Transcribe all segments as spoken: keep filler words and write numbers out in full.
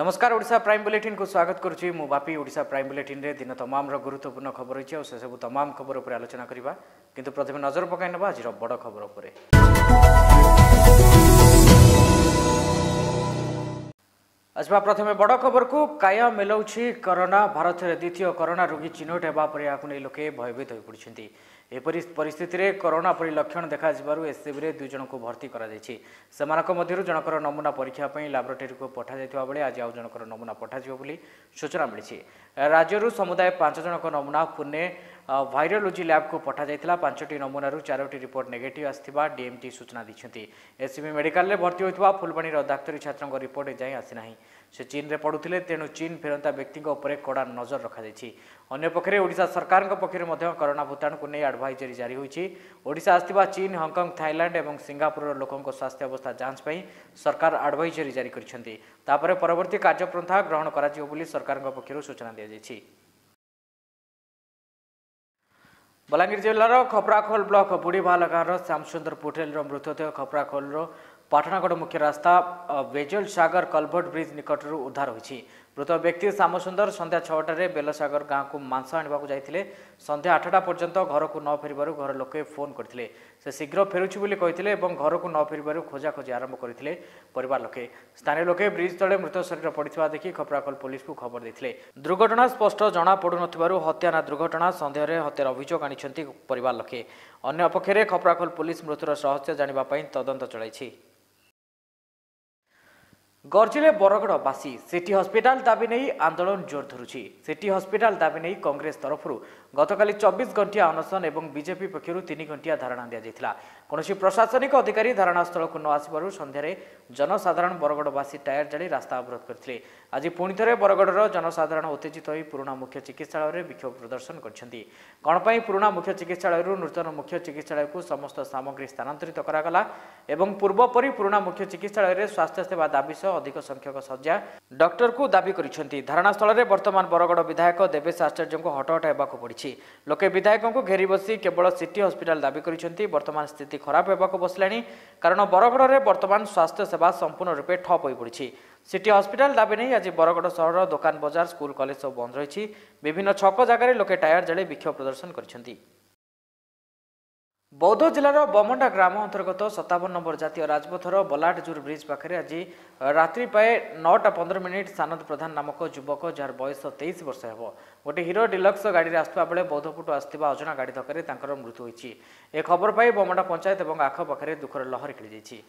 नमस्कार Odisha prime bulletin को स्वागत करुच्ची मु बापी। ओडिशा प्राइम बुलेटिन रे दिन तमाम गुरुत्वपूर्ण खबर रही है से सब तमाम खबर उपर आलोचना करबा किंतु प्रथमे नजर पकाई नबा आज बड़ खबर उपरे। आजबा प्रथमे बड़ खबर को काया मिलाउछि कोरोना। भारत में द्वितीय कोरोना रोगी चिन्हट होगा पर या लोके भयभीत हो पड़ती। एपरी परिस्थिति रे कोरोना परी लक्षण देखा एससीबी रे दुई जन को भर्ती करा जायछि। सेमानक मध्यरु जनकर नमूना परीक्षा पई लैबोरेटरी को पठा जायतिबा बेले आज आउ जनकर नमूना पठा जिवो बोली सूचना मिली। राज्यरू समुदाय पांच जनक नमूना पुणे वायरोलोजी लैब को पठा जायतिला। पांचटी नमूनारू चारोटी रिपोर्ट नेगेटिव आस्थिबा डीएमटी सूचना दिछंती। एससीबी मेडिकल रे भर्ती होइतबा फुलबाणी रो डाक्टरी छात्रक रिपोर्ट जाय आसी नाही। से चीन रे पढ़ुथिले तेणु चीन फेरंता व्यक्ति उपरे कड़ा नजर रखा जायछि। अन्य पक्षरे ओडिशा सरकार पक्षरे मध्य कोरोना भूताणु को नहीं एडवाइजरी जारी होइछि। ओडिशा आस्थिबा चीन, हांगकांग, थाईलैंड एवं सिंगापुर लोकों स्वास्थ्य अवस्था जांच पई सरकार एडवाइजरी जारी करिसेंती। तापरे परवर्ती कार्यपंथा ग्रहण करा जिवो बोली सरकार पक्षरु सूचना दिया जायछि। बलांगीर जिलार खपराखोल ब्लॉक बुढ़ीभाल गाँव श्यामसुंदर पुटेल मृतदेह खपराखोल पाटनागढ़ मुख्य रास्ता बेजल सागर कलभट ब्रिज निकट उद्धार होती। मृत व्यक्ति श्यामसुंदर संध्या छटार बेलसागर गाँव को मांस आने जाते संध्या आठटा पर्यंत घर को न फेर घर लोके फोन करते से शीघ्र फेरुछि बोली कहते घर को न फेर खोजाखोजी आरंभ करते परिवार लोके। स्थानीय लोके ब्रिज तले मृत शरीर पड़ा देखि खपराखोल पुलिस को खबर देते। दुर्घटना स्पष्ट जना पड़ू हत्या ना दुर्घटना सन्देह हत्यार अभियोग आनी परिवार लोके। अन्य पक्षरे खपराखोल पुलिस मृत्युर रहस्य जानापी तदंत चलाई। गर्जिले बरगड़वासी सिटी हस्पिटाल दाबी नहीं आंदोलन जोर धरुछि। सिटी हस्पिटाल दाबी नहीं कांग्रेस तरफ गतकाली चौबीस घंटिया अनशन एवं बीजेपी पक्षर तीन घंटिया धारणा दि जाइथिला। कौनसी प्रशासनिक अधिकारी धारणास्थल को न आसबारु संध्यारे जनसाधारण बरगड़वासी टायर जाली रास्ता अवरोध करथिले। आज पुणी थे बरगड़र जनसाधारण उत्तेजित होई पुराना मुख्य चिकित्सालय रे विक्षोभ प्रदर्शन करछन्ती। कौन पई पुराना मुख्य चिकित्सालय नूतन मुख्य चिकित्सालय को समस्त सामग्री स्थानांतरित करागला एवं पूर्व परी पुराना मुख्य चिकित्सालय रे स्वास्थ्य सेवा दाबी सह अधिक संख्यक सज्जा डॉक्टर को दाबी करिसेंती। धारणास्थल रे वर्तमान बरगड़ विधायक देवेश आचार्य को हटहट हेबाक पड़ी। लोके विधायक को घेरी बसी केवल सिटी हस्पिटाल दाबी करिसेंती। वर्तमान स्थिति खराब हेबाक बसलानी कारण बरगड़ रे वर्तमान स्वास्थ्य सेवा संपूर्ण रूपे ठप होई पड़ी। सिटी हस्पिटाल दाबी नहीं आज बरगड़ सहर दुकान बजार स्कूल कॉलेज सब बंद रही। विभिन्न छक जगार लोके टायर जाली विक्षोभ प्रदर्शन करछन्ती। बौद्ध जिलार बमंडा ग्राम अंतर्गत सत्तावन नंबर जातीय राजपथर बलाटजूर ब्रिज पाखे आज रात्रि पाए नौटा पंद्रह मिनिट सानद प्रधान नामक युवक जार बयस तेईस वर्ष हेब गोटे हिरो डिलक्स गाड़ी आसुवा बेले बौद्धपुट आसुवा अजना गाड़ी धक्के मृत्यु होती। ए खबर पाई बमंडा पंचायत और आखपाखे दुखर लहर खेली जाइछि।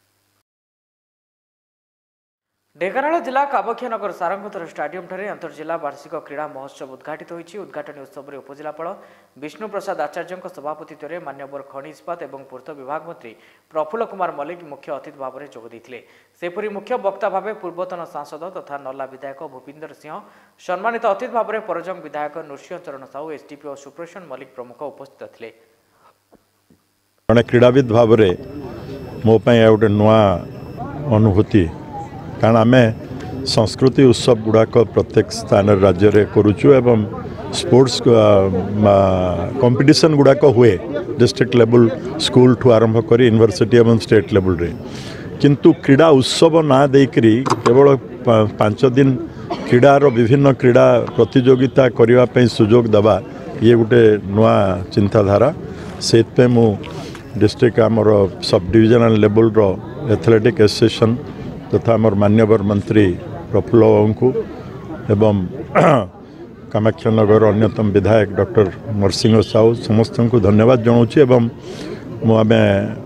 ढेंकानाल जिला कामाक्षानगर सारंगधर स्टाडियम ठारे अंतर्जिला वार्षिक क्रीड़ा महोत्सव उद्घाटित होइछि। उद्घाटनी उत्सव में उपजिलापाल विष्णु प्रसाद आचार्य सभापतित्व में मान्यवर खनि इस्पात और पूर्त विभाग मंत्री प्रफुल्ल कुमार मल्लिक मुख्य अतिथि भाव में जोग देइथिले। सेपरि मुख्य वक्ता भाव पूर्वतन सांसद तथा नल्ला विधायक भूपिंदर सिंह, सम्मानित अतिथि भाव में परजंग विधायक नृसिंह चरण साहू, एसडीपी और सुप्रसन मल्लिक प्रमुख उपस्थित थिले। जड़े क्रीड़ाविद भाव में मो गोटे नुआ अनुभूति कारण आम संस्कृति उत्सव गुड़ाक प्रत्येक स्थान राज्य में करुचु एवं स्पोर्ट्स कंपटीशन गुड़ाक हुए डिस्ट्रिक्ट लेवल स्कूल ठू आरंभ कर यूनिवर्सिटी एवं स्टेट लेवल रे किंतु क्रीड़ा उत्सव ना देकरी केवल पांच दिन क्रीड़ार विभिन्न क्रीड़ा प्रतियोगिता करने सुजोग दबा ये गोटे नुआ चिंताधारा से मु डिस्ट्रिक्ट आमर सब डिविजनल लेवल रो एथलेटिक एसोसिएशन तथा आमर मान्यवर मंत्री प्रफुल्ल बाबू को एवं कामाक्षानगर अन्यतम विधायक डॉक्टर नरसिंह साहू समस्त को धन्यवाद जनाऊँ एवं मुझे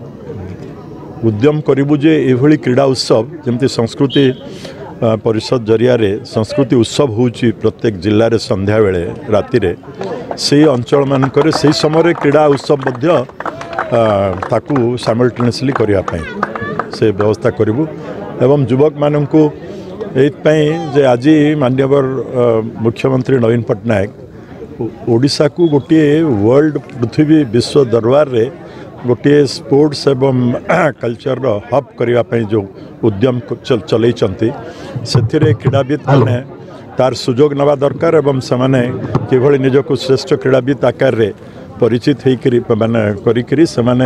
उद्यम करूँ जे ये क्रीड़ा उत्सव जमती संस्कृति परिषद जरिया संस्कृति उत्सव होची प्रत्येक जिले में संध्या बेले राति से अंचल मानक से समय क्रीड़ा उत्सव मध्य ताकू साइमल्टेनियसली करने से व्यवस्था करूँ एवं युवक मानक ये आज मान्यवर मुख्यमंत्री नवीन पट्टनायक ओडिशा को गोटे वर्ल्ड पृथ्वी विश्व दरबार रे गोटे स्पोर्ट्स एवं कल्चर हब करने जो उद्यम चल से क्रीड़ाविद मैंने तार सुजोग नवा दरकार एवं से किभली निजक श्रेष्ठ क्रीड़ाविद आकार रे परिचित होकर माने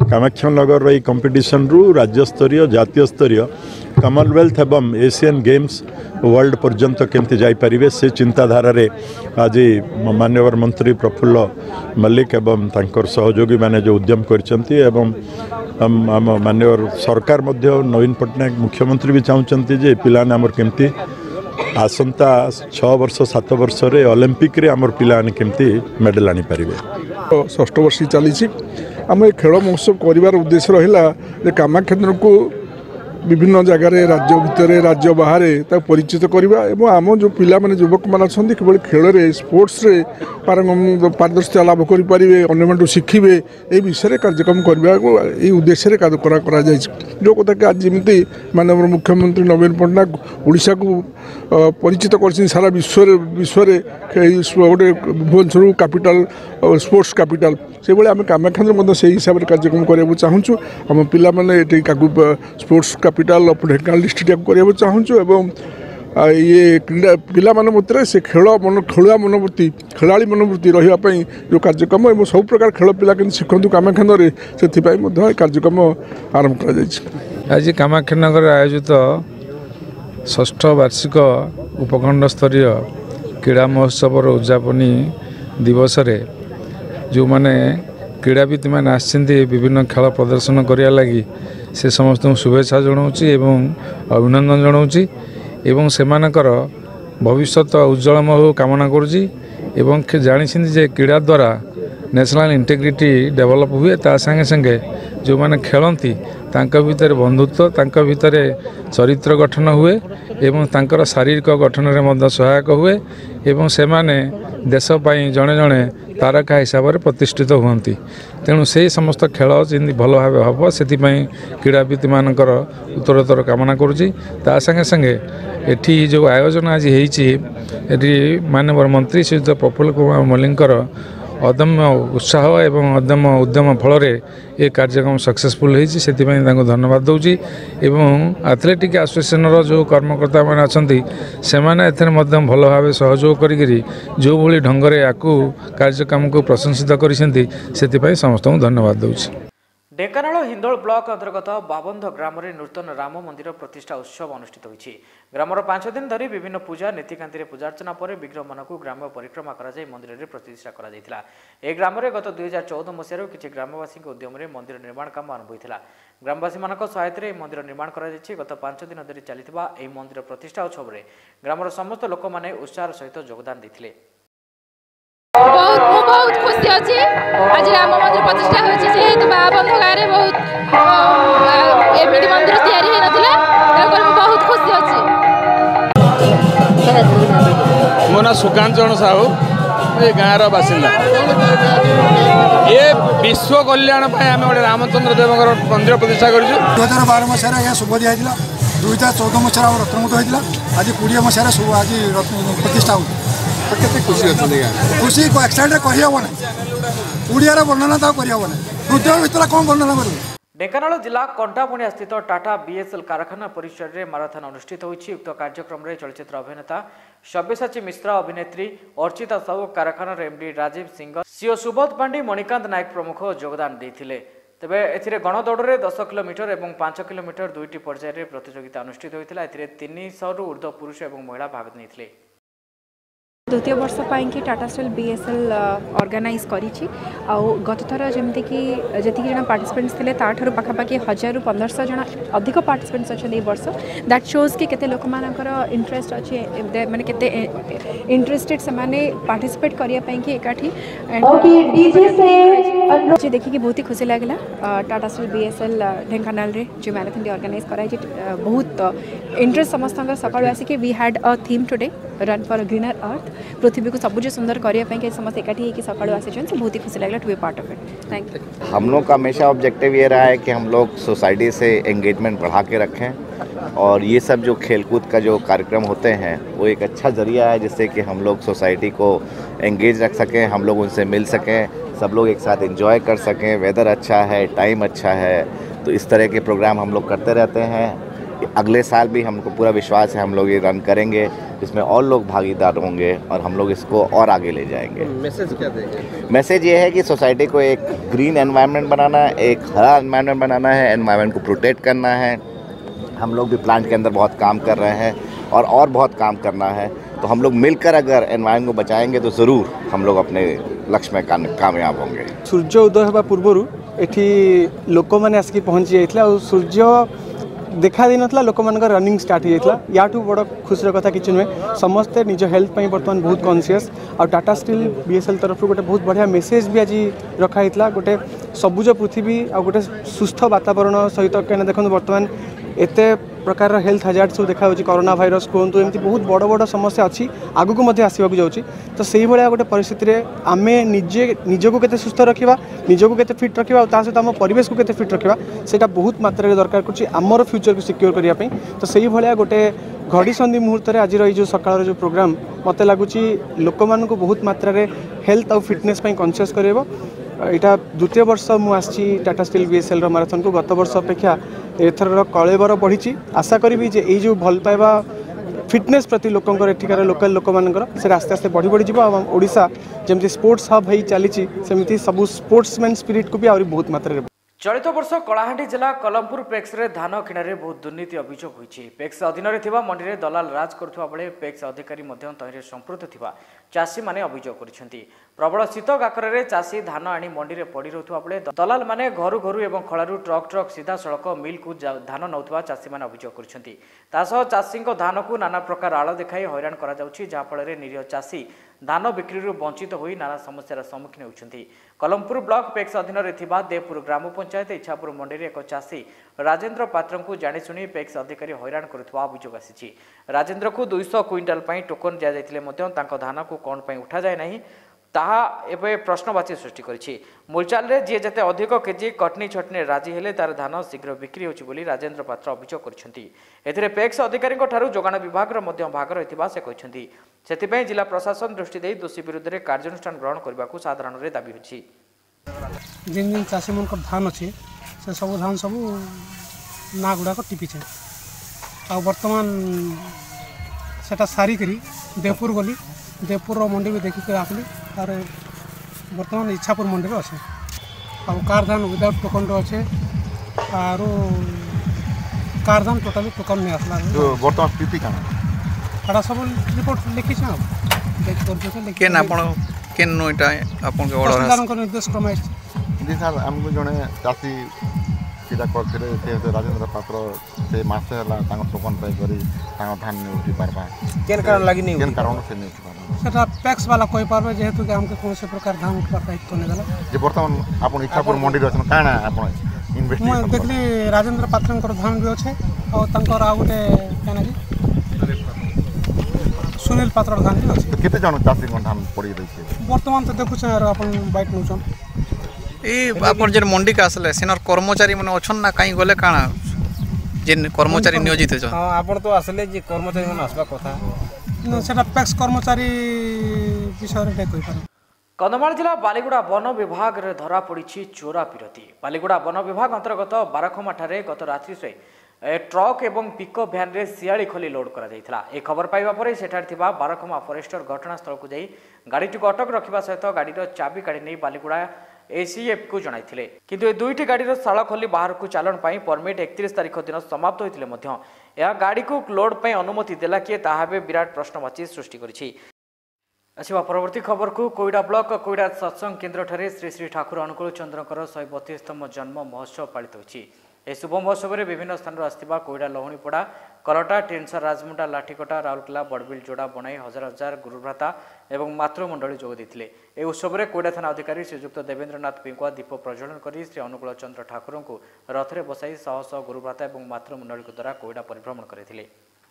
कामाक्षानगर ये कंपटीशन रु राज्य स्तरीय जातीय स्तरीय कॉमनवेल्थ एवं एशियन गेम्स वर्ल्ड पर्यंत केमती जापारे से चिंताधारा रे आज माननीय मंत्री प्रफुल्ल मल्लिक एवं तांकर सहयोगी माने जो उद्यम करछंती एवं आम माननीय सरकार मध्य नवीन पट्टनायक मुख्यमंत्री भी चाहते जे पिलाने आमर केमती आसंता छः वर्ष सात वर्ष रे ओलंपिक रे आमर पिलाने केमती मेडल आनी पारिबे। षष्ठ वर्ष चली आम खेल महोत्सव कर उद्देश्य रहा कामाक्षेत्र को विभिन्न जगार राज्य भितर राज्य बाहर परिचित करवा एवं आम जो पिला माने युवक मान अच्छा केवल खेल में स्पोर्ट्स रे पारदर्शिता लाभ करेंगे अन्य शिखे ये विषय कार्यक्रम करने को ये उद्देश्य करा जो कथा कि आज जमी माननीय मुख्यमंत्री नवीन पट्टनायक ओडिशा को परिचित कर सारा विश्व विश्व गोटे भुवनेश्वर कैपिटल स्पोर्ट्स कैपिटल से भाई आम कामाक्षेत्र से हिसाब से कार्यक्रम करने चाहूँ आम पिला माने sports capital of Dhenkanal district करने चाहूँ एवं ये क्रीड़ा पिला मध्य से खेल मन खेलुआ मनोवृत्ति खेलाड़ी मनोवृत्ति रही जो कार्यक्रम और सब प्रकार खेल पिला के शिखु कामाक्षेत्र से कार्यक्रम आरंभ कर आज कामाक्षेत्र आयोजित षष्ठ वार्षिक उपखंड स्तरीय क्रीड़ा महोत्सव उद्यापनी दिवस रे जो माने क्रीड़ाविद मैंने आसछन्ति विभिन्न खेल प्रदर्शन करिया लगी से समस्त शुभेच्छा जनाऊँगी एवं अभिनंदन जनाऊँगी एवं सेमानकर भविष्य उज्जवलमय हो कामना करुँची एवं जानी जे क्रीड़ा द्वारा नेशनल इंटेग्रिटी डेवलप हुए ता संगे संगे जो माने खेलती तांका भितर बंधुत्व तांका भितर चरित्र गठन हुए एवं तांकर शारीरिक गठन रे मध्य सहायक हुए एवं से माने देश पाई जड़े जड़े तारका हिसाब से प्रतिष्ठित हुंती तेणु से समस्त खेल जमी भल भाव हम से क्रीड़ाविद मानकर उत्तरोत्तर कामना करुँची ता संगे संगे एठी जो आयोजन आज होती माननीय मंत्री श्रीयुत प्रफुल्ल कुमार मल्लिकर अदम्य उत्साह एवं अदम्य उद्यम फल ये कार्यक्रम सक्सेसफुल होती से धन्यवाद दूची एवं एथलेटिक एसोसिएशन जो कर्मकर्ता मैंने अच्छा से भल भाव सहयोग करी जो भली ढंग से या कार्यक्रम को प्रशंसित कर समस्त धन्यवाद दूची। ढेंकानाल हिंदोल ब्लॉक अंतर्गत बाबंध ग्राम में नूतन राम मंदिर प्रतिष्ठा उत्सव अनुष्ठित होइछि। ग्रामर पांच दिन धरी विभिन्न पूजा नीतिकांति पूजार्चना पर विग्रह मानक ग्राम परिक्रमा कर मंदिर में प्रतिष्ठा करा। ए ग्राम में गत दुई हजार चौदह मसीह किसी ग्रामवासी उद्यम मंदिर निर्माण काम आरंभ होता। ग्रामवासी सहायता मंदिर निर्माण कर गत पांच दिन धरी चलता मंदिर प्रतिष्ठा उत्सव में ग्रामर समस्त लोक मैंने उत्साह सहित योगदान देते। बहुत मु बहुत खुशी अच्छी आज राम मंदिर प्रतिष्ठा होती जेहेतु बाबंध गाँव में बहुत एमती मंदिर तैयारी हो नाला तेणुक बहुत खुशी अच्छी। मो ना सुकांत चरण साहू ये गाँव बासिंदा ये विश्व कल्याण आम गोटे रामचंद्र देव मंदिर प्रतिष्ठा कर दुई हजार बार मसीह यह शुभ दिखाई दुई हजार चौदह मसीह रत्नमुट होता आज कोड़े मसीह आज प्रतिष्ठा हो खुशी खुशी एक्साइट करहब ना ओडिया वर्णना तो करहब ना हृदय भर कौन वर्णना कर। ढेंकानाल जिला कंटापुणिया स्थित टाटा बीएसएल कारखाना परिसर में माराथन अनुष्ठित होइछि। उक्त कार्यक्रम में चलचित्र अभिनेता सब्यसाची मिश्रा अभिनेत्री अर्चिता साहू कारखानार एमडी राजीव सिंह सीओ सुबोध पांडी मणिकांत नायक प्रमुख योगदान देथिले। तेबे एथिरे गणदौड़ दस किलोमीटर और पांच किलोमीटर दुईटी पर्यायर प्रतियोगिता अनुष्ठित होता। एथिरे तीन सौ रु ऊर्ध्व पुरुष और महिला भाग नहीं। द्वितीय वर्ष कि टाटा स्टील बीएसएल ऑर्गेनाइज करी गत थर जमती कि जी जन पार्टिसिपेंट्स थे ताठू पाखापाखि हजार रु पंद्रह सौ जन अधिक पार्टिसिपेंट्स अच्छा ये वर्ष दैट शोज कि केते लोक मानकर इंटरेस्ट अच्छे माने केते इंटरेस्टेड से माने पार्टिसिपेट करिया पई कि एकाठी जे देखि कि बहुत ही खुशी लागला। टाटा स्टील बीएसएल ढेंकानाल रे जो मैराथन डी ऑर्गेनाइज कराई बहुत इंटरेस्ट समस्त सकाळ आसिक we had a theme today run for greener earth पृथ्वी को सबुज सुंदर करने समस्त एकाठी सकाल आसी बहुत ही खुशी लगा to be part of it. Thank you. हम लोग का हमेशा ऑब्जेक्टिव ये रहा है कि हम लोग सोसाइटी से एंगेजमेंट बढ़ा के रखें और ये सब जो खेलकूद का जो कार्यक्रम होते हैं वो एक अच्छा ज़रिया है जिससे कि हम लोग सोसाइटी को एंगेज रख सकें, हम लोग उनसे मिल सकें, सब लोग एक साथ एंजॉय कर सकें। वेदर अच्छा है, टाइम अच्छा है, तो इस तरह के प्रोग्राम हम लोग करते रहते हैं अगले साल भी हमको पूरा विश्वास है हम लोग ये रन करेंगे, इसमें और लोग भागीदार होंगे और हम लोग इसको और आगे ले जाएंगे। मैसेज क्या देंगे? मैसेज ये है कि सोसाइटी को एक ग्रीन एनवायरनमेंट बनाना है, एक हरा एनवायरनमेंट बनाना है, एनवायरनमेंट को प्रोटेक्ट करना है। हम लोग भी प्लांट के अंदर बहुत काम कर रहे हैं और और बहुत काम करना है, तो हम लोग मिलकर अगर एनवायरनमेंट को बचाएंगे तो ज़रूर हम लोग अपने लक्ष्य में कामयाब होंगे। सूर्य उदय होगा पूर्वर एठी लोक मैंने आसिक पहुँची जाइए और सूर्य देखा दी ना लोक मान रनिंग स्टार्ट हो जाता या बड़ खुशी कथा कि नुहे समस्ते निज हेल्थ पर बर्तमान बहुत कॉन्शियस और टाटा स्टील बीएसएल तरफ गोटे बहुत बढ़िया मेसेज भी आज रखाई गोटे सबुज पृथ्वी आ गोटे सुस्थ वातावरण सहित कहीं देखो बर्तमान एत प्रकार हेल्थ हजार्ड सब देखा कोरोना भाइरस कहतु एमती बहुत बड़ बड़ समस्या अच्छी आगू को आसवाक जाऊँगी तो से भाया गोटे परिस्थिति आम निजे निजक के सुस्थ रखा निजक के फिट रखा और सहित आम परिवेश को केते फिट रखा सेटा बहुत मात्रा दरकार कर फ्यूचर को सिक्योर करने तो से भाया गोटे घड़ी संधि मुहूर्त में आज जो सकाल जो प्रोग्राम मत लगुच लोक मान बहुत मात्रा हेल्थ और फिटनेस कॉन्शियस कर यहाँ द्वितीय वर्ष मुझे टाटा स्टील बीएसएल माराथन को गत वर्ष अपेक्षा एथर कलेबर बढ़ी आशा करी जे ये जो भल पाइबा फिटनेस प्रति लोकंर एठिकार लोकल लोक मानकर से आस्ते आस्ते बढ़ी बढ़ी जीव ओडिशा जमती स्पोर्ट्स हब हो चली सेमती सब स्पोर्ट्समैन स्पिरिट को भी आहरी बहुत मात्रा चलित वर्ष कलाहांडी जिला कलमपुर पेक्स रे धान किणारे बहुत दुर्नीति अभियोग होइछि। पेक्स अधीन रे मंडी रे दलाल राज करुवा बेले पेक्स अधिकारी मध्य तहिरे संपृक्त थिबा चाषी माने अभियोग करिसेंति। प्रबल शीत गाकर रे चाषी धान आनी मंडी रे पड़ी रहथुवा बेले दलाल माने घरु घरु एवं खळारु ट्रक ट्रक सीधा सड़क मिल को धान नौथुवा चाषी माने अभियोग करिसेंति। तासह चाषी धान को नाना प्रकार आळ देखाई हैरान करा जाउछि, जहा फल रे निरीह चाषी धान बिक्री वंचित होई नाना समस्यार सम्मुखीन होउछन्ति। कलमपुर ब्लॉक पेक्स अधीन रे थिबा देवपुर ग्राम पंचायत इच्छापुर मंडी रे एक चाषी राजेंद्र पात्र को जाणीशुणी पेक्स अधिकारी हैरान करुवा अभियोग आसी। राजेंद्र को दुई सौ क्विंटाल टोकन दिया जाइतिले मध्य तांको धान को कौन पर उठा जाए नहीं ताहा एबे प्रश्नवाची सृष्टि करिछि। मूलचाल रे जे जते अधिक केजी कटनी छटनी राजी हेले तार धान शीघ्र बिक्री होछि बोली राजेंद्र पात्र अभियोग करिसेंति। एथिरे पेक्स अधिकारी ठारू जोगाण विभाग रो मध्य भाग रहितबा से कहिसेंति। सेतिपय जिला प्रशासन दृष्टि देई दोषी विरुद्ध रे कार्यानुष्ठान ग्रहण करबाकू साधारण रे दाबी होछि। जिन जिन चाषी मन को धान अछि से सब धान सब ना गुडा को टिपि छै आ वर्तमान सेटा सारी करी देवपुर गली देवपुर मंडी भी देखिक आसली और बर्तमान इच्छापुर मंडी में अच्छे और कार धान विदाउट टोकन अच्छे और कार धान टोटाली टोकन नहीं आसला बर्तमान स्थिति का एटा सब रिपोर्ट लिखी छ देख कर केन आपण केन नो एटा आपण के ऑर्डर है निर्देश क्रम जी सर हमको जने चासी सीधा करथिले से राजेंद्र पात्र से मासे हला तांग टोकन पाई करी तांग धान नहीं उठी पारबा केन कारण लागि नहीं केन कारण से नहीं उठी सेटा पैक्स वाला कोई पारबे जेहेतु कि हमके कोन से प्रकार धान उठवा दायित्व तो नहीं गला जे वर्तमान आपण इच्छापुर मंडी रे अछन काना आपण इन्वेस्टिगेशन मैं देखली राजेंद्र पात्रंकर धान भी अच्छे और तंकर आ गुटे केना जी सुनील पात्र धान भी अच्छे केते जन चासी को धान पड़ी दै छै वर्तमान तो देखु छ अपन बाइक नउछन ए अपन जे मंडी का आसले सेनर कर्मचारी माने अछन ना काई गले काना जे कर्मचारी नियोजित छ हां आपण तो आसले जे कर्मचारी मन आसबा कथा न सेटा पैक्स कर्मचारी विषय रे कोइ पर कंधमाल जिला बालीगुड़ा वन विभाग रे धरा पड़ी चोरा पिरती। बालीगुड़ा वन विभाग अंतर्गत बारखमा ठारे गत रात्रि से ट्रक एवं पिकअप भ्यान रे सियाली खोली लोड करा जायथिला। ए खबर पाइबा परे सेठार थिबा बारखमा फरेस्टर घटनास्थल को जाई गाड़ीटी को अटक रखिबा सहित गाड़ीर चाबी काढी नै बालीगुड़ा एसीएफ को जणाइथिले, किंतु ए दुईटी गाड़ीर साळ खोली बाहर को चालन पाई परमिट एकतीस तारिख दिन समाप्त होइथिले मध्य या गाड़ी को लोड पाई अनुमति देला किए ताहाबे विराट प्रश्नवाची सृष्टि करिछि। आसवा परवर्ती खबर को कोईडा ब्लॉक कोईडा सत्संग केन्द्र ठारे श्री श्री ठाकुर अनुकूल चंद्रकर शहे बतीसतम जन्म महोत्सव पालित होछि। ए शुभ महोत्सव में विभिन्न स्थान आसथिबा कोईडा लहुणीपड़ा कलटा टेनसर राजमुंडा लाठीकटा राउरकेला बड़बिल जोड़ा बनाई हजार हजार गुरुभ्राता एवं मातृमंडली जोग देथिले। ए उत्सव में कोईडा थाना अधिकारी श्रीजुक्त देवेंद्रनाथ पिंकुआ दीप प्रज्वलन कर श्री अनुकूल चंद्र ठाकुर को रथरे बसाई शह शह गुरुभ्राता एवं मातृमंडली द्वारा कोईडा परिभ्रमण करथिले।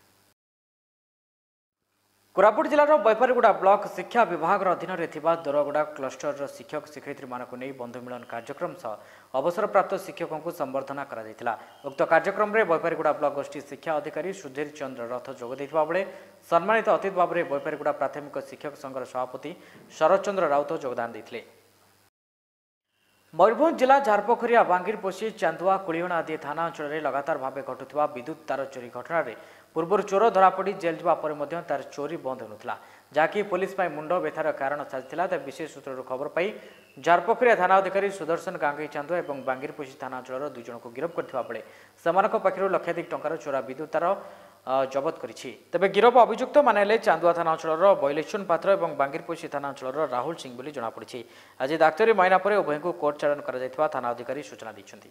कोरापुट जिलार बैपारीगुड़ा ब्लॉक शिक्षा विभाग अधीन में दोरगुड़ा क्लस्टर शिक्षक शिक्षयित्री मानक नहीं बंधु मिलन कार्यक्रम सह अवसर प्राप्त शिक्षकों को संबर्धना करा। उक्त कार्यक्रम में बैपारीगुड़ा ब्लॉक गोष्ठी शिक्षा अधिकारी सुधीर चंद्र रथ जोग देथिबा बेले सम्मानित अतिथि भाव में बैपारीगुड़ा प्राथमिक शिक्षक संघर सभापति शरद चंद्र राउत योगदान देथिले। मयूरभंज जिला झारपोखरिया बांगीरपोशी चांदुआ कुलिहणा आदि थाना अंचल में लगातार भाव घटुवा विद्युत तार चोरी घटना पूर्व चोर धरापड़ जेल जावापर तार चोरी बंद होता जहाँकि पुलिस मुंड व्यथार कारण साजिता तेज विशेष सूत्र खबर पाई झारपोखरिया थाना अधिकारी सुदर्शन गांगी चांदुआ और बांगीरपोशी थाना अंचल दुई जन को गिरफ्त करथिबा बेले सेमानक पक्षरु लक्षाधिक टंकार चोरा विद्युत तार जबत करिछि। तेबे गिरफ अभियुक्त माने चांदुआ थाना अंचल बैलेश्वन पात्र और बांगीरपोशी थाना अंचल राहुल सिंह बोली जनापड़ी। आज डाक्तरी मायना पर उभय को कोर्ट चालान कर थाना अधिकारी सूचना दी।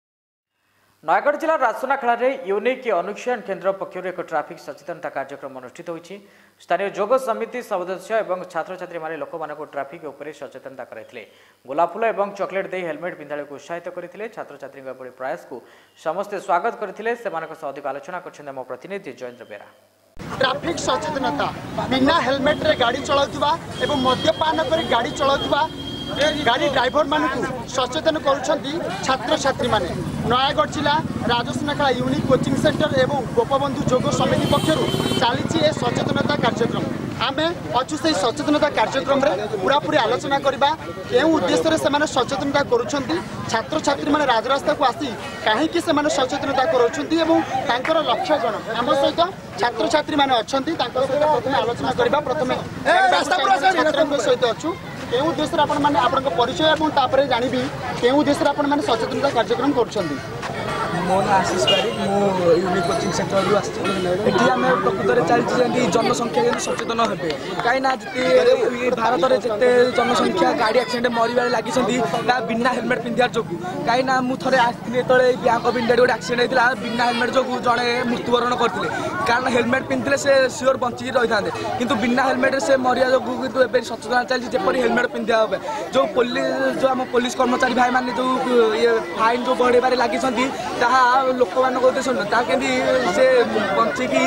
नयगढ़ जिला राजसुनाखेला में यूनिक अनुष्ठान केन्द्र पक्षर एक ट्राफिक सचेतनता कार्यक्रम अनुष्ठित होती। स्थानीय योग समिति सदस्य और छात्र छात्री माने लोक मानक ट्राफिक उपरे सचेतनता कराइथिले। गोलाप फूल और चॉकलेट दे हेलमेट पिंधाड़े को उत्साहित करते। छात्र छात्री बड़ी प्रयास को समस्ते स्वागत करते। अधिक आलोचना कर प्रतिनिधि जयेन्द्र बेरा। ट्राफिक सचेतनता बिना हेलमेट रे गाड़ी चलाउथबा एवं मद्यपान कर गाड़ी चलाउथबा गाड़ी ड्राइवर मानक सचेतन करुछंती छात्र छात्री माने। नयगढ़ जिला राजसुनाखेला यूनिक कोचिंग सेंटर एवं गोपबंधु योग समिति पक्षर चली सचेतनता कार्यक्रम। आमे अच्छु से सचेतनता कार्यक्रम रे पूरा पूरी आलोचना करबा केउ उद्देश्य से सचेतनता करुछंती छात्र छात्री माने राजरास्ता को आसी काहे कि से सचेतनता करुछंती एवं तांकर लक्ष्य गण आम सहित छात्र छात्री माने अछंती तांकर सहित प्रथमे आलोचना करबा। प्रथमे छात्र सहित अच्छु केउ उद्देश्य आपण माने आपन परिचय एवं तापरे जानिबी केउ उद्देश्य आपण माने सचेतनता कार्यक्रम करुछंती। मो ना आशीष पारिक मो यूनिक कोचिंग सेंटर रु आसी आम प्रकृत चलती जनसंख्या जन सचेतन हे कहीं भारत में जिते जनसंख्या गाड़ी एक्सीडेंट मरवे लगी बिना हेलमेट पिंधा जो कहीं मुझे आसती जो बैंक ऑफ इंडिया गोटे एक्सीडेंट होता बिना हेलमेट जो जड़े मृत्युवरण करते कारण हेलमेट पिंधे से सियोर बंचिकी रही था कि बिना हेलमेट से मरिया जो कितु सचेतना चलती जपरी हेलमेट पिंधा जो पुलिस जो आम पुलिस कर्मचारी भाई मैंने जो ये फाइन जो बढ़ेबार लगी लोक मान उद्देश्य केमी से बंचिकी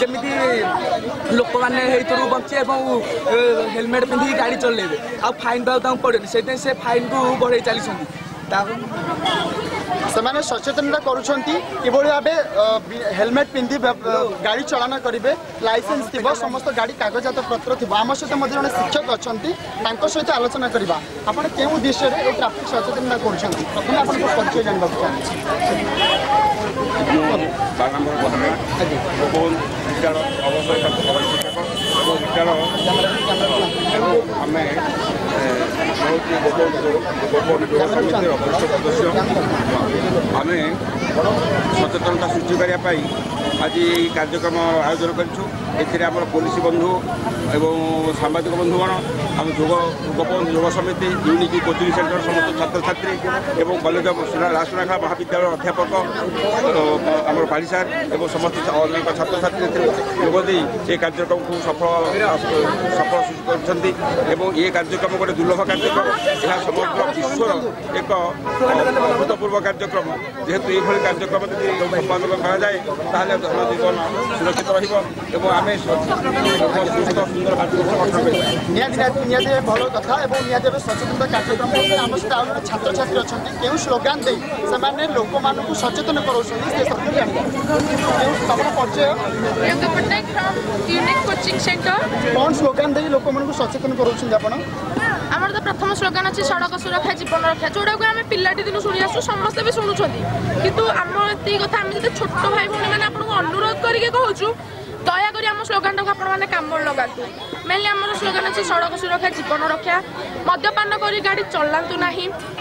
जमी लोक मैंने बचे हेलमेट पिंधि गाड़ी चलेबे आ फाइन पाऊ पड़े से फाइन को बढ़े चली से सचेतनता करुछंती किभଳି भाबे हेलमेट पिंधि गाड़ी चलाना करेंगे लाइसेंस थी समस्त गाड़ी कागजात पत्र थी आम सहित जन शिक्षक अच्छा सहित आलोचना करवा आपड़ के उद्देश्य ट्राफिक सचेतनता करुछंती प्रथम आप परिचय जानवा आम सचेतनता सृष्टि करने आज कार्यक्रम आयोजन कर पुलिस बंधु एवं सांबादिक बंधुगण आम योग गोपबंधु योग समिति यूनिक कोचिंग सेंटर समस्त छात्र छात्री एवं कॉलेज राजसुनाखेला महाविद्यालय अध्यापक आम पाली सार और समस्त छात्र छात्री योगदे ये कार्यक्रम को सफल सफल कर ये कार्यक्रम गोटे दुर्लभ कार्यक्रम यह समग्र विश्वर एक अभूतपूर्व कार्यक्रम जेहेतु ये कार्यक्रम यदि संपादन कराए ताहले जनजीवन सुरक्षित रम सुस्थ सुंदर भल कथा और सचेतनता कार्यक्रम आम सहित छात्र छात्री अच्छा क्यों स्लोगान दे से लोक मान सचेतन कर कौन स्लोगान दे लोक मान सचेतन कर आमर तो प्रथम स्लोगान अच्छी सड़क सुरक्षा जीवन रक्षा जोड़ा को आम पिलाटी दिन शुणी आसू समस्ते भी शुणुंट कितु आम ये कथा आम जो छोट भाई भाई मैंने आपको अनुरोध करके कहूँ दयाकोरी आम स्लोगान टाक आपने कम लगातु मेनली आम स्लोगान अच्छी सड़क सुरक्षा जीवन रक्षा मद्यपान कर गाड़ी चलातु ना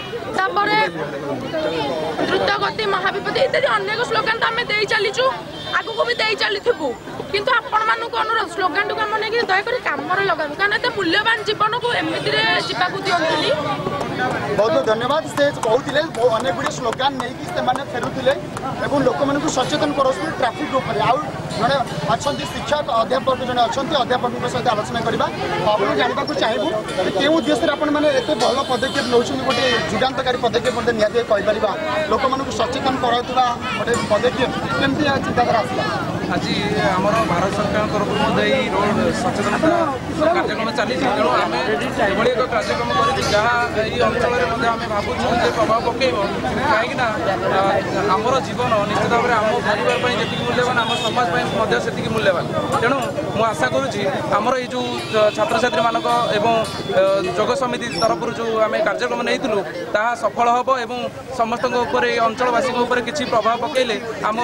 द्रुत गति महाविपद इत्यादि अनेक स्लोगान तो आम दे चलीचु आगू भी दे चलू किंतु आपण मानक अनुरोध स्लोगान टाक आम नहीं दयाकोरी कम लगातु कारण एत मूल्यवान जीवन को एमती जावाक दिखुनी। बहुत बहुत धन्यवाद से कहते अनेक गुड़े स्लोगान नहीं फेरुले और लोक मान सचेतन कर ट्राफिक उपर आउ जड़े अच्छा शिक्षक अध्यापक जड़े अच्छा अध्यापक सहित आलोचना करवा आप जानवा चाहबू के उद्देश्य आपत भल पदक्षेप नौ गोटे जुगान्तकारी पदक्षेप निहत कहीपर लोक मान सचेतन करा गोटे पदक्षेप केमती चिंताधारा आसला आज आमर भारत सरकार तरफ रोड सचेतनता कार्यक्रम चली तेणु आम एभली एक कार्यक्रम कर जहाँ ये अंचल में भावुँ प्रभाव पकेब कहीं आमर जीवन निश्चित भाव में आम परिवार जी मूल्यवान आम समाज से मूल्यवान तेणु मुझे आशा करुँची आमर ये जो छात्र छात्री मानक एवं जोग समिति तरफ जो आम कार्यक्रम नहीं ताहा सफल हम एवं समस्त अंचलवासी किसी प्रभाव पकड़े आम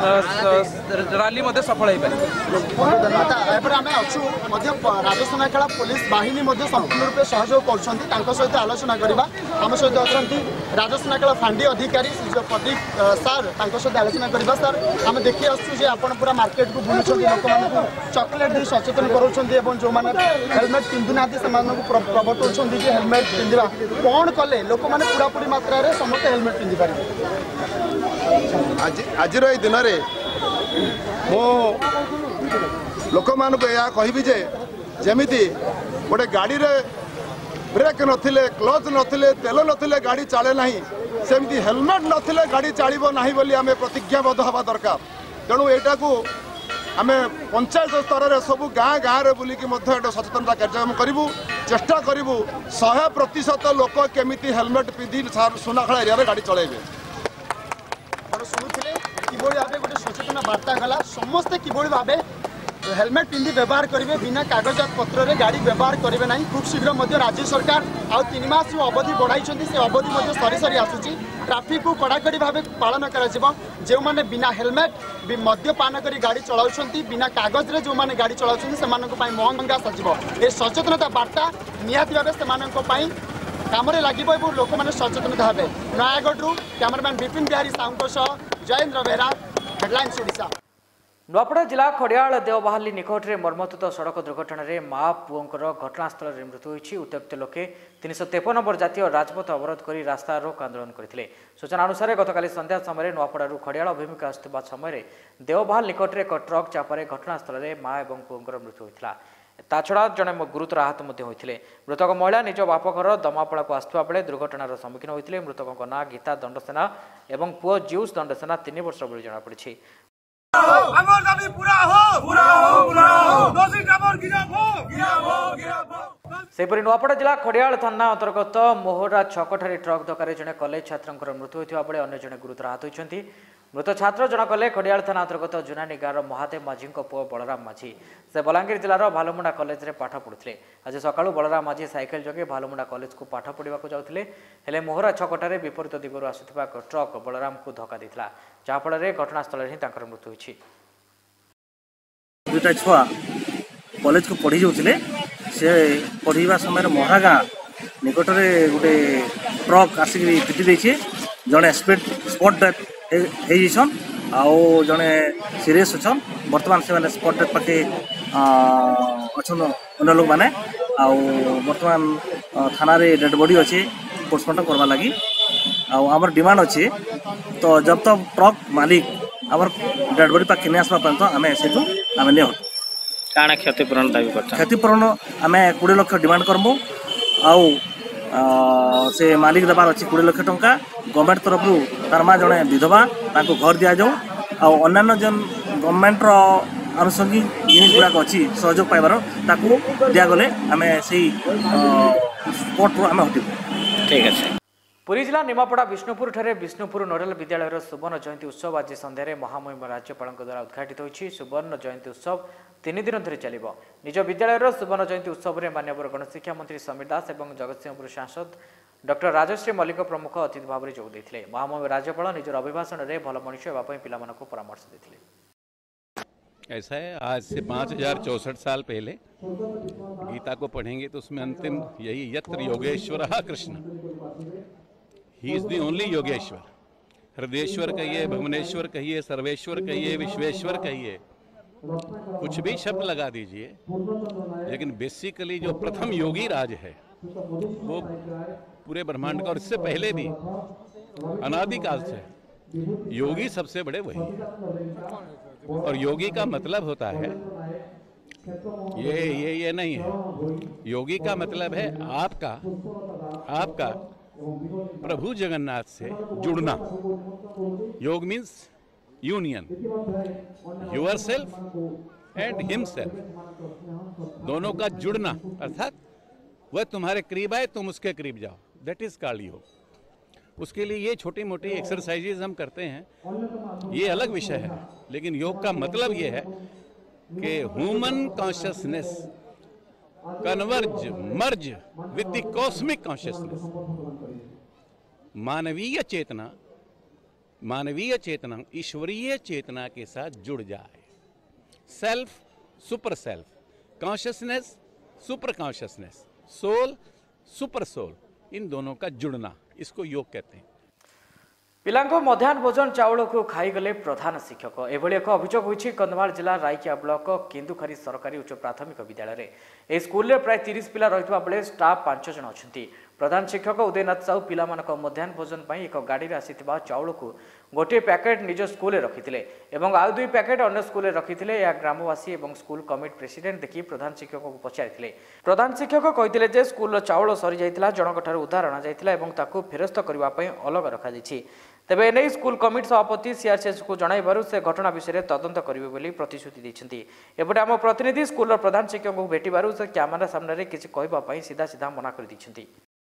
रैली सफल हो पारे। आम अच्छु राजस्थान पुलिस बाहिनी संपूर्ण रूप सहयोग कर सहित आलोचना करवा आम सहित अच्छा राजस्थान फांडी अधिकारी प्रदीप सार सहित आलोचना करवा सर आम देखी आसुँ आप पूरा मार्केट को बुलूँ लोक चॉकलेट दी सचेतन कराऊँ जो मैंने हेलमेट पिंधुना से प्रवर्तन कि हेलमेट पिंधा कौन कले लोक मैंने पूरा पूरी मात्रा रे समस्त हेलमेट पिंधि पारे। आज आज दिन में मो लोक मान कहि जे जमीती गोटे गाड़ी रे ब्रेक नथिले क्लच नथिले तेल नथिले गाड़ी चले ना सेमती हेलमेट नथिले गाड़ी चलो ना बोली आम प्रतिज्ञाबद्ध हवा दरकार। तेणु यहाँ को आम पंचायत स्तर में सब गाँ गाँव में बुलिकी सचेतनता कार्यक्रम करूँ चेष्टा करूँ शहे प्रतिशत लोक केमिति हेलमेट पिंधि सुनाखड़ा एरिया गाड़ी चलेबे। शुणुले किभली भाव गोटे सचेतन वार्ता गला समस्ते किभली भाव हेलमेट पिंधि व्यवहार करेंगे बिना कागजात पत्र रे गाड़ी व्यवहार करेंगे ना। खूब शीघ्र राज्य सरकार आउ तीन मास जो अवधि बढ़ाई से अवधि सरी सरी आसूँ ट्राफिक को कड़ाकड़ी भाव पालन कर जो मैंने बिना हेलमेट मद्यपान कर गाड़ी चलाऊँ बिना कागज रे जो मैंने गाड़ी चलाऊँ से महंगा सजिव ये सचेतनता वार्ता निहाती भाव से काम लगे लोक मैंने सचेतनता हे। नयागढ़ कैमरामैन विपिन बिहारी साहू सह जयेन्द्र बेहरा हेडलाइन्स ओडिशा। नुआपड़ा जिला खड़ियाल देवबाहाली निकट में मर्मतुत सड़क दुर्घटन में माँ पुओंकर घटनास्थल में मृत्यु होती। उत्त्यक्त लोके तीन सौ तेपन नंबर जातीय राजपथ अवरोध कर रास्ता रोक आंदोलन करते। सूचना अनुसार गतकाली संध्या समय नुआपड़ा खड़ियाल अभिमुखे आसुवा समय देवबाहाल निकट में एक ट्रक चापारे घटनास्थल में माँ और पुओंकर मृत्यु होता। ताछड़ा जड़े गुरुतर आहत होते। मृतक महिला निज बापघर दमापड़ा को आसुवा बेले दुर्घटनार सम्मुखीन होते। मृतकों ना गीता दंडसेना और पुओ जीउस दंडसेना तीन वर्ष बोली जमापड़ी। सेपरी नुआपड़ा जिला खड़ियाल थाना अंतर्गत मोहरा छकठारे ट्रक धक्का जड़े कलेज छात्र मृत्यु होता बेले अन्य जड़े गुरुतर आहत होती। मृत छात्र जनक खड़ियाल थाना अंतर्गत जुनानी गाँव महादेव माझी पुओ बलराम माझी से बलांगीर जिलार भालुमुंडा कलेज में पाठ पढ़ुते। आज सकाळु बलराम माझी साइकेल जगे भालुमुंडा कलेज को पाठ पढ़ा जाते हेले मोहरा छकठारे विपरीत दिगरू आसुवा ट्रक बलराम को धक्का देता जहाँफल घटनास्थल ही मृत्यु होती। दुटा छुआ कॉलेज को पढ़ी जाते से पढ़ा समय मोहरा गाँ निकट में गोटे ट्रक आसिक पिटी देछे जड़े स्पीड स्पॉट डेथ होसन आउ जड़े सीरीयस अच्छन बर्तमान से मैंने स्पॉट डेथ पाखे अच्छन अन्य लोक मैंने आउ बर्तमान थाना रे डेड बॉडी अच्छे पोस्टमार्टम करवा लगी आमर डिमांड अच्छे तो जब तक ट्रक मालिक आमर डेड बॉडी पाखे नहीं आसवा पर्यंत आम से आम नहीं काଣା क्षतिपूरण दाबी कर क्षतिपूरण आम कोड़े लक्ष डिमांड करमु आउ से मालिक देवार अच्छी कोड़े लक्ष टंका गवर्नमेंट तरफ तार माँ जड़े विधवा घर दि जाऊ आन्य जन गवर्नमेंट आनुषंगिक जिनिस गुड़ाक अच्छी सहयोग पाइबार दिगले आम से स्पॉट आम हटू। ठीक है। पुरी जिला निमापड़ा विष्णुपुर ठारे विष्णुपुर नोडल विद्यालय सुवर्ण जयंती उत्सव आज संध्यारे महामहिम राज्यपाल द्वारा उद्घाटित होती। सुवर्ण जयंती उत्सव तीन दिन धरी चलिब। निज विद्यालय सुवर्ण जयंती उत्सव में माननीय गणशिक्षा मंत्री समीर दास और जगतसिंहपुर सांसद डॉक्टर राजश्री मल्लिक प्रमुख अतिथि भाव में जोग देते। महामहिम राज्यपाल निजर अभिभाषण में भल मनुष्य होगापी पिला परामर्श देते। ऐसा है, आज से पाँच हजार चौसठ साल पहले गीता को पढ़ेंगे तो उसमें अंतिम यही यत्र Yogeshwar Krishna, he is the only Yogeshwar. हृदयेश्वर कहिए, भुवनेश्वर कहिए, सर्वेश्वर कहिए, विश्वेश्वर कहिए, कुछ भी शब्द लगा दीजिए, लेकिन बेसिकली जो प्रथम योगी राज है वो पूरे ब्रह्मांड का और इससे पहले भी अनादिकाल से योगी सबसे बड़े वही है। और योगी का मतलब होता है ये ये ये नहीं है, योगी का मतलब है आपका आपका प्रभु जगन्नाथ से जुड़ना। Yoga means union, yourself and himself, दोनों का जुड़ना, अर्थात वह तुम्हारे करीब आए तुम उसके करीब जाओ, दैट इज कॉल्ड योग। उसके लिए ये छोटी मोटी एक्सरसाइजेज हम करते हैं, ये अलग विषय है, लेकिन योग का मतलब ये है कि human consciousness converge merge with the cosmic consciousness, मानवीय चेतना मानवीय चेतना ईश्वरीय चेतना के साथ जुड़ जाए। Self super self, consciousness super consciousness, soul super soul, इन दोनों का जुड़ना, इसको योग कहते हैं। पिलांको मध्याह्न भोजन चाउल को खाईगले प्रधान शिक्षक, एभली एक अभियोग होइछि कंधमाल जिला रायकिया ब्लॉक केन्दुखारी सरकारी उच्च प्राथमिक विद्यालय। ए स्कूल रे प्राय तीस पिला रहितबा बेले स्टाफ पांच जन अछंती। प्रधान शिक्षक उदयनाथ साहू पिलामानक मध्याह्न भोजन पर एक गाड़ी आसीथिबा चाउल को गोटे पैकेट निज स्कूल रखिथिले एवं आउ दुई पैकेट अन्य स्कूल रखिथिले। या ग्रामवासी एवं स्कूल कमिटी प्रेसिडेंट देखि प्रधान शिक्षक को पचारिथिले। प्रधान शिक्षक कहिथिले जे स्कूल चाउल सरी जाइथिला, जनक ठारू उधार अना जाइथिला एवं ताकू फेरस्त करबा पई अलग रखा जाइछि। तेबे एने स्कूल कमिटी सभापति सीआरसीएस को जणाइबारु से घटना विषय में तदंत करिवे बोली प्रतिश्रुति दैछन्ती। एपटे आम प्रतिनिधि स्कूल प्रधान शिक्षक को भेटिबारु से कैमेरा सामने किछि कहबा पई सीधा सीधा मना कर दैछन्ती।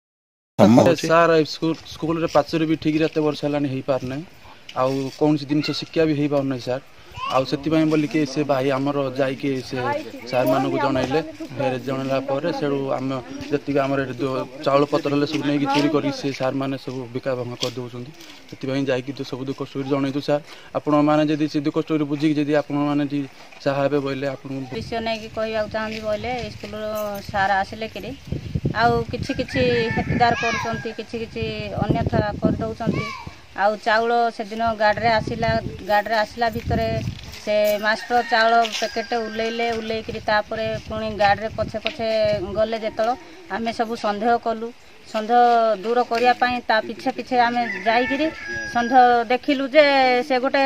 सार स्कूल स्कूल रे पाचर भी ठीक रहते वर्ष हेलानी हेई पार नै, आउ कौन सी जिनस शिक्षा भी हेई पार नै सार। आउ सेति पई बोली के से भाई हमर जाई के से सार मान को जणाइले, फेर जणाला पर सेडू हम जति के हमर चाउल पत्र ले सब नै कि चोरी करी से सार माने सब बिका भंगा कर दोछन्ती। सेति पई जाई कि तो सब दुख स्टोरी जणाइ दु सार। आपण माने जदी से दुख स्टोरी बुझी जदी आपण माने जी चाहबे बोले आपण विषय नै कि कहिया चाहंदी बोले स्कूल सार आसिले कि आउ किछि किछि हेतदार करूछन्ती, किछि किछि अन्यथा कर दउछन्ती। आउ चाउल से दिन गाड़ी रे आसिला, गाड़ी रे आसिला भितरे से मास्टर चाउल पैकेट उलेइले, उलेइकरी तापरे पुणी गाड़ी रे पछे पछे गले जेतलो आमे सब संदेह कलु। संदेह दूर करिया पई ता पिछे पिछे आमे जाईकरी संदेह देखिलु जे से गोटे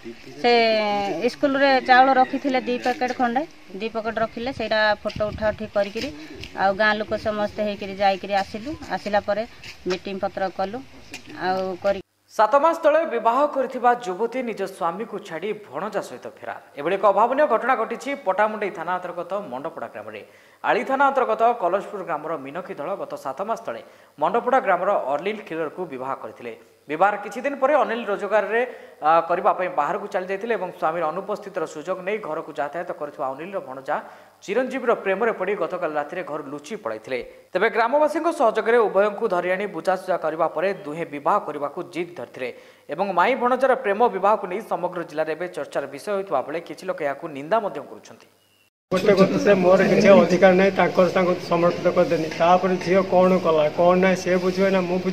से स्कूल रे चाउल रखिथिले दी पैकेट खंडे, दी पैकेट रखिले सेटा फोटो उठा उठी करिकरी आ गाँ लोक समस्त हेकरी जाईकरी आसिलु। आसिला परे मीटिंग पत्र कलु। आउ करी सात मास तले विवाह करथिबा युवती निज स्वामी को छाड़ी भणजा सहित फेरार। एभली एक अभावनीय घटना घटी पटामुंडई थाना अंतर्गत मंडपड़ा ग्राम में। आली थाना अंतर्गत कलशपुर ग्रामर मीनकी दल गत सात मास तले मंडपड़ा ग्रामर अनिल खिलर को विवाह करथिले। विवाह किछि दिन पर अनिल रोजगार रे करबा पई बाहर को चली जाइथिले एवं स्वामी अनुपस्थित सुजोग नै घर को यातायात करथिबा अनिल भणजा चिरंजीवी प्रेम रे पड़ी गतकाल राति घर लुचि पड़ाइथिले। तेबे ग्रामवासी सहयोग में उभय को धरि आनी बुझासुझा करबा परे दुहे विवाह करबा को जिद धरथिले एवं माई भणजार प्रेम विवाह को नहीं समग्र जिले में चर्चार विषय होइतबा बेले किछि लोक याकू निंदा मध्य करूछन्ति। गोटे गत से मोर किसी अधिकार ना समर्पित करदेनी तापर झील कौन कला कौन ना सी बुझे ना मुझे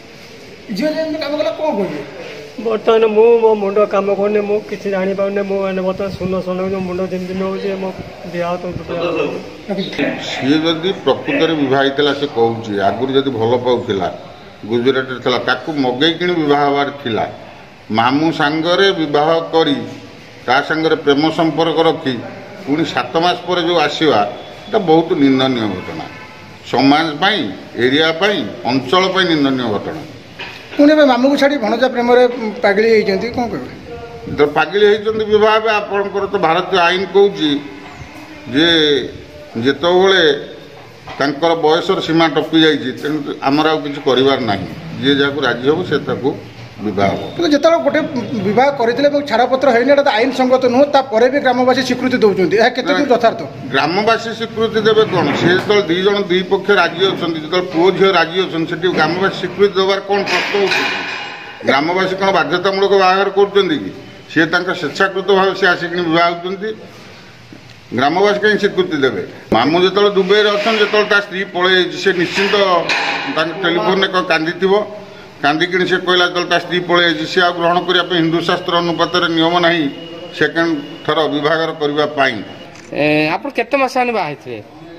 बर्तमान मु मो मुंड कम करने मुझे जानी पाने मुझे बर्तमान सुन सुन मुंड जमी नौ मो बिहा तो सी जदि प्रकृत बहित से कहूँ आगुरी जब भल पाला गुजरात मगई कि बह हबार मामू सांगरे बह कर प्रेम संपर्क रखी पुणी सात मास पर जो आसवा बहुत निंदनीय घटना समाज एरिया अंचल निंदनीय घटना। पुणी मामू को छाड़ी भणजा प्रेम पागली होती कौन कह तो पागली होती बह आपणकर तो भारतीय आईन कौच जे जितेबले तांकर बयसर सीमा टपी जाइए तेणु आमर आ कि करार जी जहाँ राजी हम से बह जो गोटे बह कर छाड़पत्र है आईन संगत नुह तापर भी ग्रामवासी स्वीकृति दौरान यथार्थ ग्रामवासी स्वीकृति देवे कौन सी जो दुई जन दुई पक्ष राजी अच्छा जो पुओ झी राजी अच्छा से ग्रामवासी स्वीकृति देवार कौन प्रश्न हो ग्रामवासी कौन बाध्यतामूलक बाहर कर स्वेच्छाकृत भाव से आसिक बह होती ग्रामवासी कहीं स्वीकृति देवे मामू जो दुबई अच्छा जो स्त्री पलि से निश्चिंत टेलीफोन कांदी कांदिकी से कहला जो स्त्री पलि सी आ ग्रहण करने हिंदू शास्त्र अनुपात नियम ना सेकेंड थर विभाग करने आप केते मास आने बाहर थे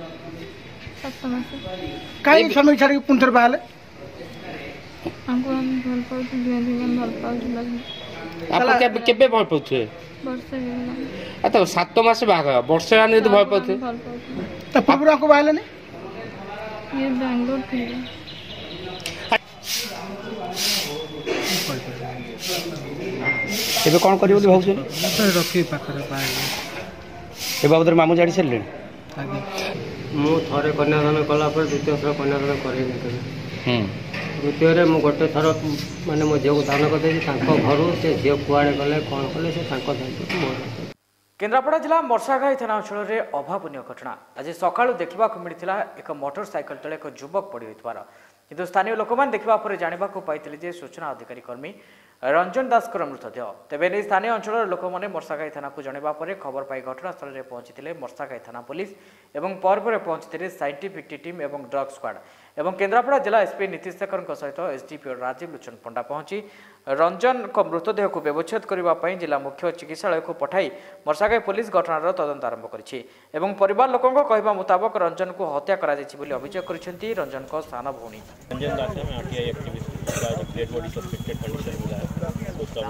कहीं समय छाड़ी पुणी थे बाहर आप केबे भल पाउथे आ तो सात मास बाग वर्ष आने तो भल पाउथे तो पूर्व आपको बाहर नहीं ये बेंगलोर थी ଏବେ କ'ଣ କରିବେ ବୋଲି ଭାବୁଛନ୍ତି? ରଖିବି ପାଖରେ ଏ ବାବଦରେ ମାମୁଁ ଜାଣି ସାରିଲେଣି? ଆଜ୍ଞା ମୁଁ ଥରେ କନ୍ୟାଦାନ କଲା ପରେ ଦ୍ୱିତୀୟ ଥର କନ୍ୟାଦାନ କରେଇନି କେବେ। ଦ୍ୱିତୀୟରେ ମୁଁ ଗୋଟେ ଥର ମାନେ ମୋ ଝିଅକୁ ଦାନ କରିଦେଇଛି। ତାଙ୍କ ଘରୁ ସେ ଝିଅ କୁଆଡ଼େ ଗଲେ କ'ଣ କଲେ ସେ ତାଙ୍କ ଦାୟିତ୍ୱ ମୋର। केन्द्रापड़ा जिला मर्साघाई थाना अंचल में अभावन घटना आज सकाळु देखा मिलता एक मोटरसाइकेल तले एक युवक पड़ी होइथवार किंतु स्थानीय लोक मैंने देखा जाना पाई सूचना अधिकारी कर्मी रंजन दास मृतदेह तेबे नहीं स्थानीय अंचल लोक मैंने मर्साघाई थाना को जनवा खबर पाई घटनास्थल में पहुंची मर्साघाई थाना पुलिस एवं पर पहुंची साइंटिफिक टीम और ड्रग स्क्वाड एवं केन्द्रापड़ा जिला एसपी नीतीश शेखर सहित एसडीपीओ राजीव लोचन पंडा पहुंची रंजन को मृतदेह को व्यवच्छेद करने जिला मुख्य चिकित्सालय को पठाई मर्साघाई पुलिस घटनार तदंत आरंभ करिछि एवं परिवार लोकों कहवा मुताबक रंजन को हत्या करा जायछि बोली अभियोग करिसेंती रंजन को साना भौणी रंजन दास में आरटीआई एक्टिविस्ट का जो डेड बॉडी सस्पेक्टेड कंडीशन मिला है उसका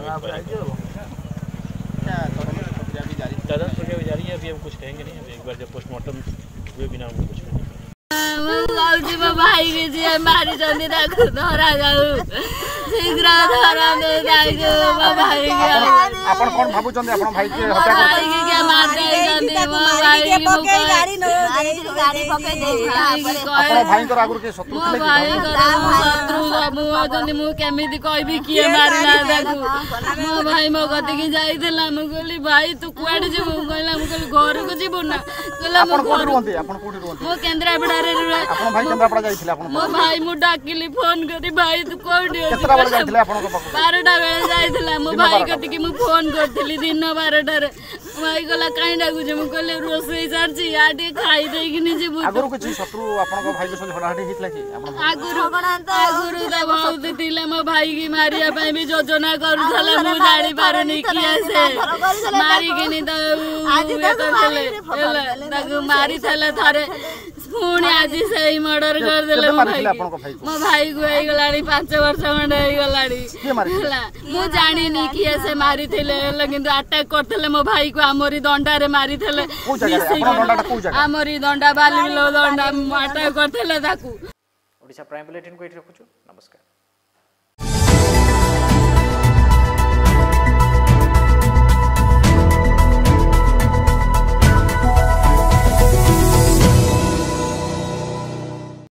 तदंत प्रक्रिया जारी है। अभी हम कुछ कहेंगे नहीं, एक बार जब पोस्टमार्टम हुए बिना हम कुछ कहेंगे। मो भाई के जी मारी चंदी ताको धरा जाऊ शीघ्र धरा दे जाऊ मो भाई के अपन कोन भाबु चंदी अपन भाई के हत्या कर भाई के मार दे चंदी मो भाई के पके गाड़ी न गाड़ी पके दे अपन भाई को आगुर के शत्रु मो भाई को शत्रु मु चंदी मु केमिति कहबी किए मारला ताको मो भाई मो गति की जाईथला मु कहली भाई तू कुआडे जेबू कहला मु कहली घर को जेबू ना कहला मु अपन कोठी रहंती अपन कोठी रहंती मो केन्द्रापड़ा अपन भाई केन्द्रापड़ा जाईथिले अपन मो भाई मु डाकिली फोन करी भाई तू कोठी केतरा बार जाईथिले अपन को पाखु बारटा बेले जाईथिला मो भाई कति की मु फोन करथिली दिन बारटा रे भाई गला काई डाकु जे मु कहले रोसई चारची आडी खाई देई कि नि जेबू आगुरु कुछ शत्रु अपन को भाई के संग हडाहडी हितला कि अपन आगुरु आगुरु त बहुत दिले मो भाई की मारिया पई भी योजना करूथला मु जानि पारनी किया से मारी कि नि त आज तक ताकू मारी थले थारे पुणी आज से ही मर्डर कर देले मो भाई मो भाई को होई गलाडी पाँच वर्ष खंडे होई गलाडी हला मु जानि नि किए से मारी थले लेकिन अटैक करथले मो भाई को हमरी दंडा रे मारी थले हमरी दंडा बाली लो दंडा अटैक करथले ताकू ओडिशा प्राइम बुलेटिन को एठी रखुछु नमस्कार।